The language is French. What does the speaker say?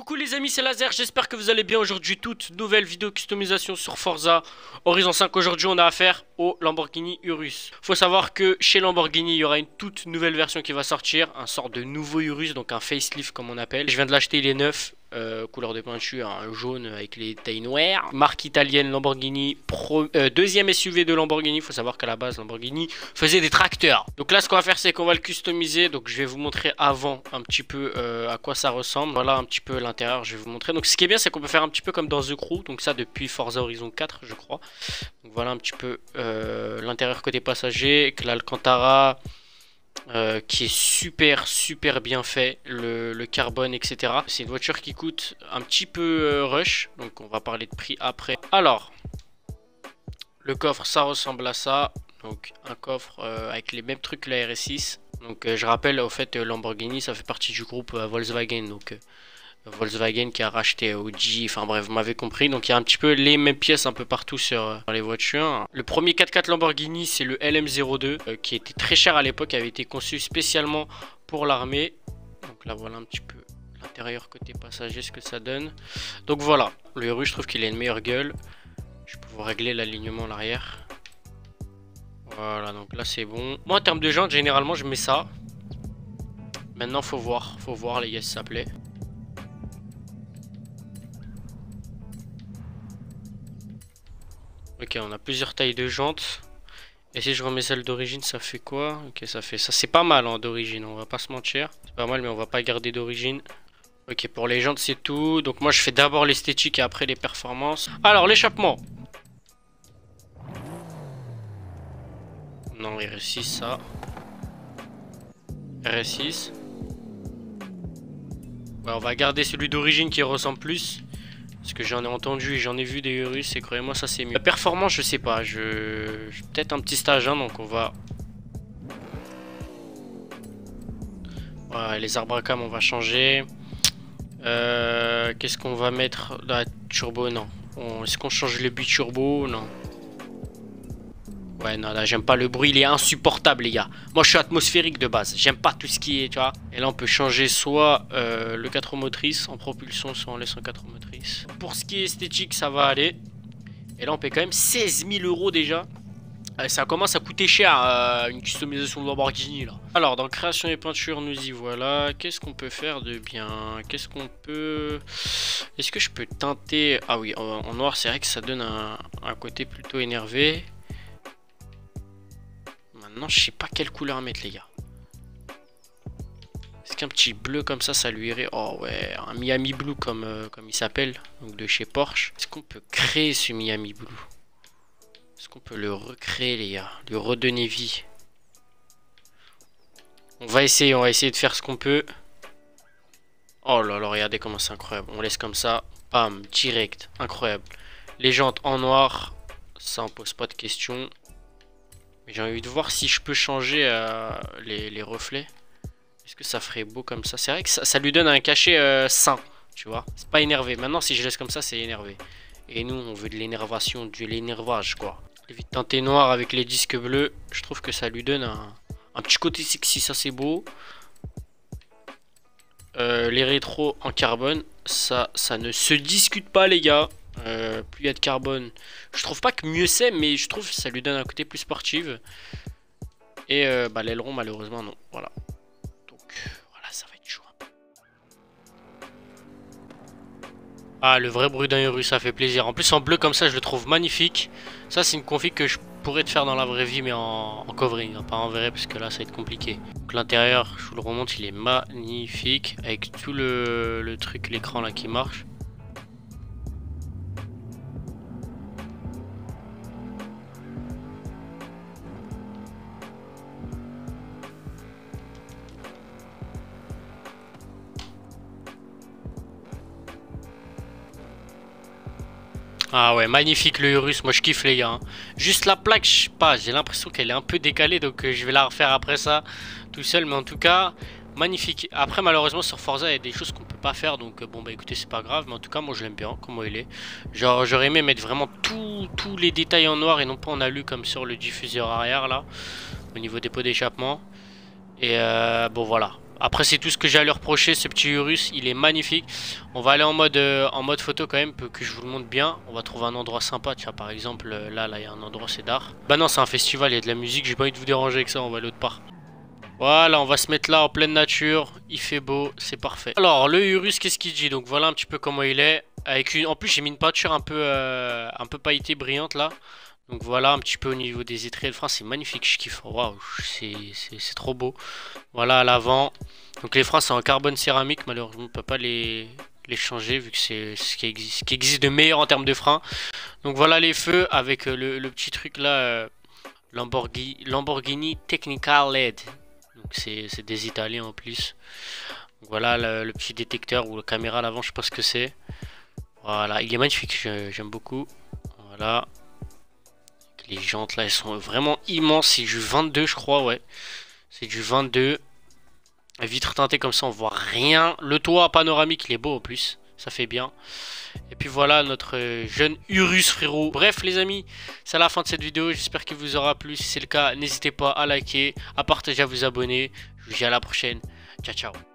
Coucou les amis, c'est Laser, j'espère que vous allez bien aujourd'hui. Toute nouvelle vidéo customisation sur Forza Horizon 5. Aujourd'hui on a affaire au Lamborghini Urus. Faut savoir que chez Lamborghini il y aura une toute nouvelle version qui va sortir, un sort de nouveau Urus, donc un facelift comme on appelle. Je viens de l'acheter, il est neuf, couleur de peinture, un jaune avec les tailles noires. Marque italienne Lamborghini, deuxième SUV de Lamborghini. Faut savoir qu'à la base Lamborghini faisait des tracteurs. Donc là ce qu'on va faire c'est qu'on va le customiser. Donc je vais vous montrer avant un petit peu à quoi ça ressemble. Voilà un petit peu l'intérieur, je vais vous montrer. Donc ce qui est bien c'est qu'on peut faire un petit peu comme dans The Crew. Donc ça depuis Forza Horizon 4 je crois. Donc voilà un petit peu l'intérieur côté passager. Avec l'Alcantara qui est super bien fait, le carbone etc. C'est une voiture qui coûte un petit peu rush, donc on va parler de prix après. Alors le coffre ça ressemble à ça, donc un coffre avec les mêmes trucs que la RS6. Donc je rappelle au fait Lamborghini ça fait partie du groupe Volkswagen, donc Volkswagen qui a racheté Audi, enfin bref vous m'avez compris. Donc il y a un petit peu les mêmes pièces un peu partout sur les voitures. Le premier 4x4 Lamborghini c'est le LM02 qui était très cher à l'époque, avait été conçu spécialement pour l'armée. Donc là voilà un petit peu l'intérieur côté passager ce que ça donne. Donc voilà, le Urus je trouve qu'il a une meilleure gueule. Je peux vous régler l'alignement à l'arrière. Voilà donc là c'est bon. Moi en termes de jantes généralement je mets ça. Maintenant faut voir les gars si ça plaît. Ok, on a plusieurs tailles de jantes. Et si je remets celle d'origine, ça fait quoi? Ok, ça fait ça. C'est pas mal hein, d'origine, on va pas se mentir. C'est pas mal, mais on va pas garder d'origine. Ok, pour les jantes, c'est tout. Donc moi, je fais d'abord l'esthétique et après les performances. Alors, l'échappement. Non, RS6, ça. RS6. Ouais, on va garder celui d'origine qui ressemble plus. Parce que j'en ai entendu et j'en ai vu des Urus et croyez-moi ça c'est mieux. La performance je sais pas, peut-être un petit stage hein, donc on va... Ouais, les arbres à cam on va changer. Qu'est-ce qu'on va mettre? La turbo non. Est-ce qu'on change le biturbo? Non. Ouais non là j'aime pas le bruit, il est insupportable les gars. Moi je suis atmosphérique de base, j'aime pas tout ce qui est tu vois. Et là on peut changer soit le 4 roues motrices en propulsion, soit en laissant 4 roues motrices. Pour ce qui est esthétique ça va aller. Et là on paie quand même 16 000 € déjà. Ça commence à coûter cher une customisation de Lamborghini là. Alors dans création et peinture nous y voilà. Qu'est-ce qu'on peut faire de bien? Qu'est-ce qu'on peut... Est-ce que je peux teinter? Ah oui en noir c'est vrai que ça donne un côté plutôt énervé. Maintenant je sais pas quelle couleur mettre les gars. Est-ce qu'un petit bleu comme ça lui irait? Oh ouais, un Miami Blue comme il s'appelle, donc de chez Porsche. Est-ce qu'on peut créer ce Miami Blue? Est-ce qu'on peut le recréer les gars? Lui redonner vie? On va essayer de faire ce qu'on peut. Oh là là, regardez comment c'est incroyable. On laisse comme ça, bam, direct, incroyable. Les jantes en noir, ça on pose pas de questions. Mais j'ai envie de voir si je peux changer les reflets. Est-ce que ça ferait beau comme ça? C'est vrai que ça lui donne un cachet sain, tu vois. C'est pas énervé. Maintenant, si je laisse comme ça, c'est énervé. Et nous, on veut de l'énervation, de l'énervage, quoi. Les vitres teintées noires avec les disques bleus, je trouve que ça lui donne un petit côté sexy, ça c'est beau. Les rétros en carbone, ça ne se discute pas, les gars. Plus il y a de carbone, je trouve pas que mieux c'est, mais je trouve que ça lui donne un côté plus sportif. Et l'aileron malheureusement non, voilà. Donc voilà, ça va être chaud. Ah, le vrai bruit d'un Urus, ça fait plaisir. En plus en bleu comme ça je le trouve magnifique. Ça c'est une config que je pourrais te faire dans la vraie vie, mais en covering, hein, pas en vrai parce que là ça va être compliqué. Donc l'intérieur, je vous le remonte, il est magnifique avec tout le truc, l'écran là qui marche. Ah ouais, magnifique le Urus, moi je kiffe les gars. Hein. Juste la plaque, je sais pas, j'ai l'impression qu'elle est un peu décalée, donc je vais la refaire après ça tout seul. Mais en tout cas, magnifique. Après malheureusement sur Forza il y a des choses qu'on peut pas faire, donc bon bah écoutez c'est pas grave. Mais en tout cas moi je l'aime bien, comment il est. Genre j'aurais aimé mettre vraiment tous les détails en noir et non pas en alu comme sur le diffuseur arrière là, au niveau des pots d'échappement. Et bon voilà. Après, c'est tout ce que j'ai à lui reprocher. Ce petit Urus, il est magnifique. On va aller en mode photo quand même, que je vous le montre bien. On va trouver un endroit sympa. Tiens, par exemple, là, il y a un endroit, c'est d'art. Bah non, c'est un festival, il y a de la musique. J'ai pas envie de vous déranger avec ça, on va aller autre part. Voilà, on va se mettre là en pleine nature. Il fait beau, c'est parfait. Alors, le Urus, qu'est-ce qu'il dit? Donc voilà un petit peu comment il est. En plus, j'ai mis une peinture un peu pailletée, brillante là. Donc voilà un petit peu au niveau des étriers de frein, c'est magnifique, je kiffe. Waouh, c'est trop beau. Voilà à l'avant. Donc les freins c'est en carbone céramique, malheureusement on ne peut pas les changer vu que c'est ce qui existe de meilleur en termes de freins. Donc voilà les feux avec le petit truc là, Lamborghini Technical LED. Donc c'est des Italiens en plus. Donc voilà le petit détecteur ou la caméra à l'avant, je sais pas ce que c'est. Voilà, il est magnifique, j'aime beaucoup. Voilà. Les jantes là, elles sont vraiment immenses. C'est du 22, je crois, ouais. C'est du 22. Vitre teintée comme ça, on voit rien. Le toit panoramique, il est beau en plus. Ça fait bien. Et puis voilà notre jeune Urus, frérot. Bref, les amis, c'est la fin de cette vidéo. J'espère qu'il vous aura plu. Si c'est le cas, n'hésitez pas à liker, à partager, à vous abonner. Je vous dis à la prochaine. Ciao, ciao.